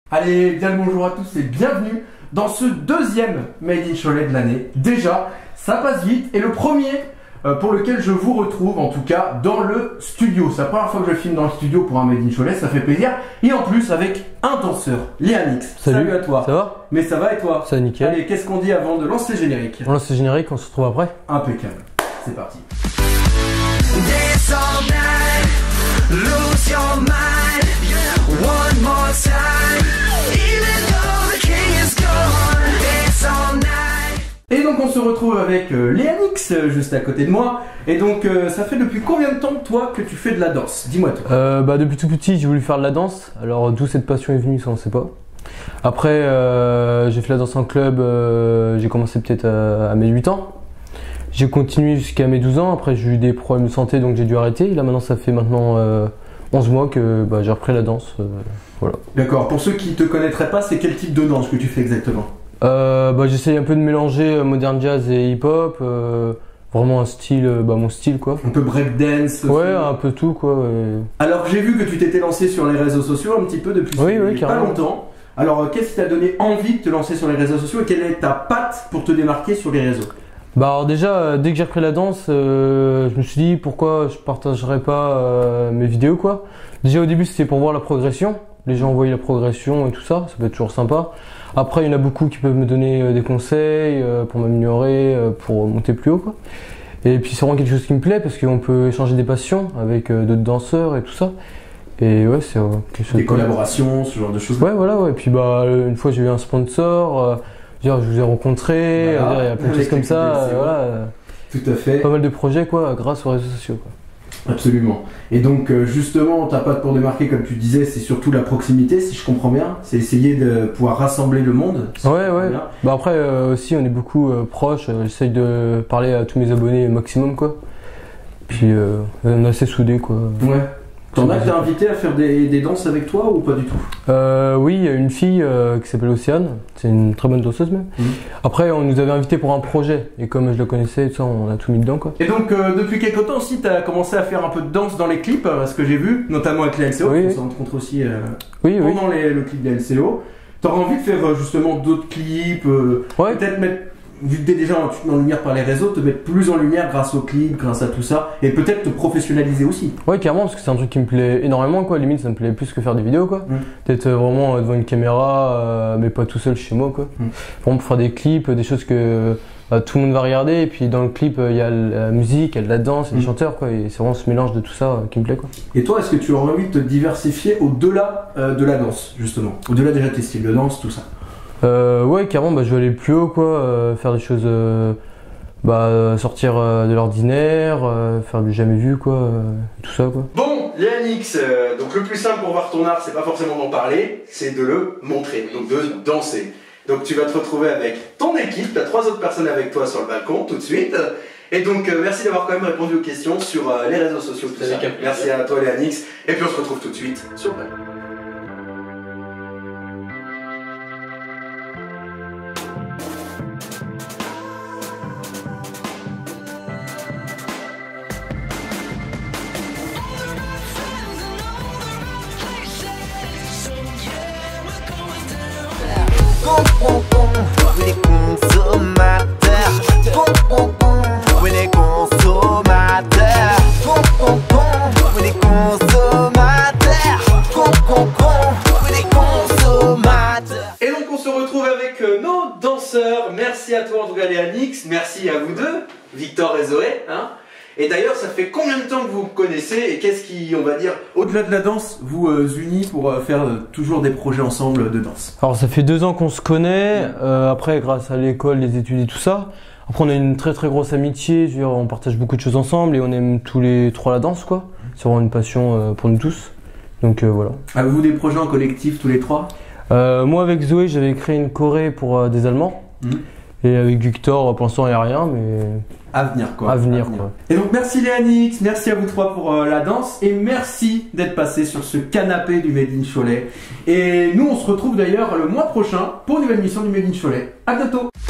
Allez, bien le bonjour à tous et bienvenue dans ce deuxième Made in Cholet de l'année. Déjà, ça passe vite et le premier pour lequel je vous retrouve en tout cas dans le studio. C'est la première fois que je filme dans le studio pour un Made in Cholet, ça fait plaisir. Et en plus avec un danseur, Léanix. Salut à toi. Ça va? Mais ça va et toi? Ça va nickel. Allez, qu'est-ce qu'on dit avant de lancer le générique? On lance le générique, on se retrouve après. Impeccable. C'est parti. Dance all night, lose your mind, one more time, even though the king is gone. Dance all night. Et donc on se retrouve avec Léanix juste à côté de moi. Et donc ça fait depuis combien de temps toi que tu fais de la danse? Dis-moi tout. Depuis tout petit j'ai voulu faire de la danse. Alors d'où cette passion est venue, ça on sait pas. Après j'ai fait la danse en club, j'ai commencé peut-être à mes 8 ans. J'ai continué jusqu'à mes 12 ans, après j'ai eu des problèmes de santé donc j'ai dû arrêter. Là maintenant ça fait maintenant 11 mois que j'ai repris la danse. Voilà. D'accord, pour ceux qui te connaîtraient pas, c'est quel type de danse que tu fais exactement? J'essaye un peu de mélanger modern jazz et hip-hop, vraiment un style, mon style quoi. Un peu breakdance aussi. Ouais, un peu tout quoi. Ouais. Alors j'ai vu que tu t'étais lancé sur les réseaux sociaux un petit peu depuis pas longtemps. Alors qu'est-ce qui t'a donné envie de te lancer sur les réseaux sociaux et quelle est ta patte pour te démarquer sur les réseaux? Alors déjà, dès que j'ai repris la danse, je me suis dit pourquoi je partagerais pas mes vidéos quoi. Déjà au début c'était pour voir la progression, les gens voyaient la progression et tout ça, ça peut être toujours sympa. Après il y en a beaucoup qui peuvent me donner des conseils pour m'améliorer, pour monter plus haut quoi. Et puis c'est vraiment quelque chose qui me plaît parce qu'on peut échanger des passions avec d'autres danseurs et tout ça. Et ouais, c'est quelque chose. Des collaborations, ce genre de choses. Ouais voilà ouais. Et puis une fois j'ai eu un sponsor. Je vous ai rencontré, il y a plein de choses comme ça, voilà. Tout à fait. Pas mal de projets quoi, grâce aux réseaux sociaux quoi. Absolument. Et donc justement, ta patte pour démarquer, comme tu disais, c'est surtout la proximité, si je comprends bien. C'est essayer de pouvoir rassembler le monde. Si ouais. Après aussi, on est beaucoup proches. J'essaye de parler à tous mes abonnés au maximum quoi. Puis on est assez soudés quoi. Ouais. T'en as que t'as invité à faire des danses avec toi ou pas du tout? Oui, il y a une fille qui s'appelle Océane, c'est une très bonne danseuse même. Après, on nous avait invité pour un projet et comme je la connaissais, ça, on a tout mis dedans quoi. Et donc, depuis quelques temps aussi, t'as commencé à faire un peu de danse dans les clips, ce que j'ai vu, notamment avec les LCO, on s'en rencontre aussi pendant le clip des LCO. T'auras envie de faire justement d'autres clips, peut-être mettre. Vu que t'es déjà en lumière par les réseaux, te mettre plus en lumière grâce aux clips, grâce à tout ça, et peut-être te professionnaliser aussi. Ouais, carrément, parce que c'est un truc qui me plaît énormément, quoi. Limite, ça me plaît plus que faire des vidéos, quoi. Peut-être vraiment devant une caméra, mais pas tout seul chez moi, quoi. Vraiment pour faire des clips, des choses que tout le monde va regarder, et puis dans le clip, il y a la musique, il y a de la danse, il y a des chanteurs, quoi. Et c'est vraiment ce mélange de tout ça qui me plaît, quoi. Et toi, est-ce que tu aurais envie de te diversifier au-delà de la danse, justement? Au-delà déjà de tes styles de danse, tout ça? Ouais, carrément, je vais aller plus haut quoi, faire des choses, sortir de l'ordinaire, faire du jamais vu quoi, tout ça quoi. Bon, Léanix, donc le plus simple pour voir ton art, c'est pas forcément d'en parler, c'est de le montrer, donc de danser. Donc tu vas te retrouver avec ton équipe, tu as 3 autres personnes avec toi sur le balcon tout de suite. Et donc merci d'avoir quand même répondu aux questions sur les réseaux sociaux. Tout ça. Merci à toi Léanix, et puis on se retrouve tout de suite sur le balcon. Oui, les consommateurs. Oui, les consommateurs. Oui, les consommateurs. Oui, les consommateurs. Et donc on se retrouve avec nos danseurs. Merci à toi en tout cas Léanix, merci à vous deux, Victor et Zoé. Et d'ailleurs, ça fait combien de temps que vous vous connaissez et qu'est-ce qui, on va dire, au-delà de la danse, vous unit pour faire toujours des projets ensemble de danse? Alors ça fait 2 ans qu'on se connaît, après grâce à l'école, les études et tout ça. Après on a une très très grosse amitié, je veux dire, on partage beaucoup de choses ensemble et on aime tous les 3 la danse quoi. C'est vraiment une passion pour nous tous, donc voilà. Avez-vous des projets en collectif tous les 3? Moi avec Zoé, j'avais créé une choré pour des Allemands. Et avec Victor, pour l'instant il n'y a rien, mais... À venir quoi. À venir quoi. Et donc merci Léanix, merci à vous 3 pour la danse et merci d'être passé sur ce canapé du Made in Cholet. Et nous on se retrouve d'ailleurs le mois prochain pour une nouvelle émission du Made in Cholet. À bientôt.